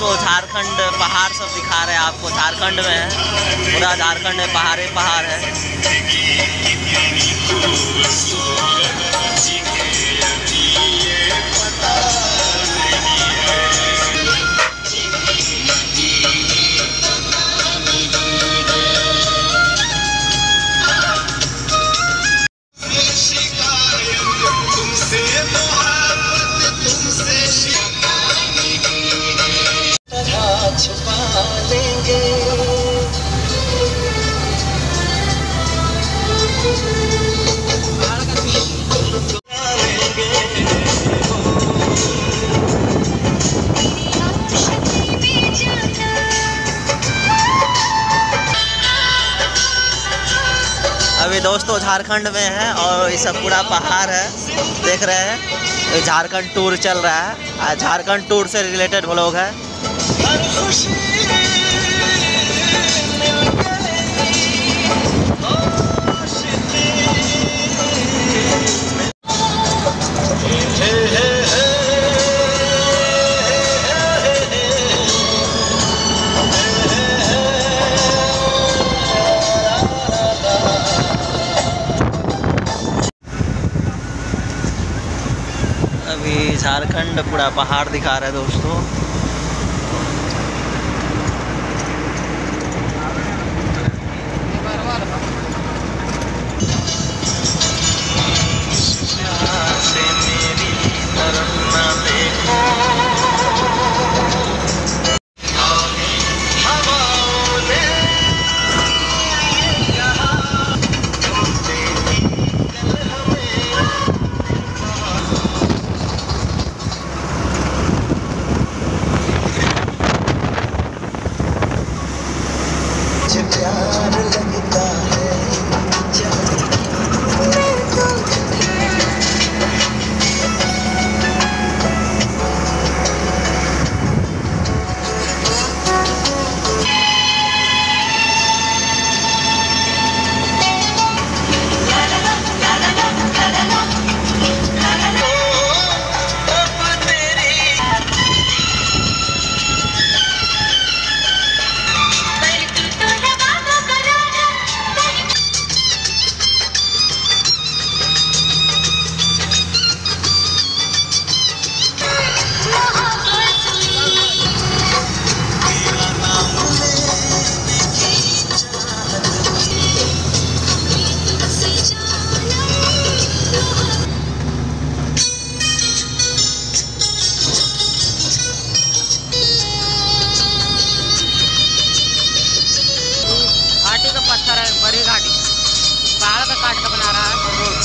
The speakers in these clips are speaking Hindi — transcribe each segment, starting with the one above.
दोस्तों झारखंड पहाड़ सब दिखा रहे हैं आपको। झारखंड में है, पूरा झारखंड में पहाड़ ही पहाड़ है। अभी दोस्तों झारखंड में है और ये सब पूरा पहाड़ है, देख रहे हैं। झारखंड टूर चल रहा है, झारखंड टूर से रिलेटेड व्लॉग है। अभी झारखंड पूरा पहाड़ दिखा रहा है दोस्तों। बड़ी घाटी पहाड़ का काट का बना रहा है रोड।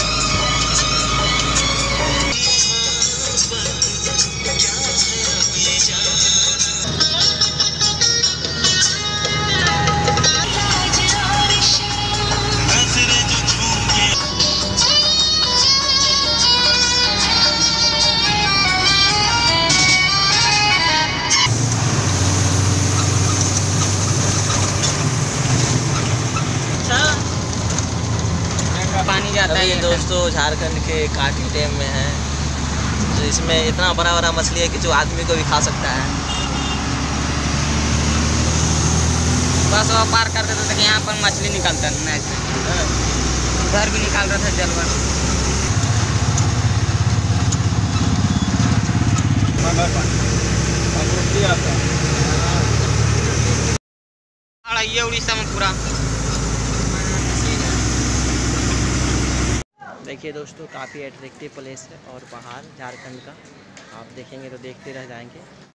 पानी जाता है। ये दोस्तों झारखंड के काटी डैम में है, तो इसमें इतना बड़ा बड़ा मछली है कि जो आदमी को भी खा सकता है। बस वो पार करते थे कि यहाँ पर मछली निकलता है मैच में, उधर भी निकाल रहा था जलवा। ये उड़ीसा में पूरा देखिए दोस्तों, काफ़ी अट्रैक्टिव प्लेस है और पहाड़ झारखंड का आप देखेंगे तो देखते रह जाएंगे।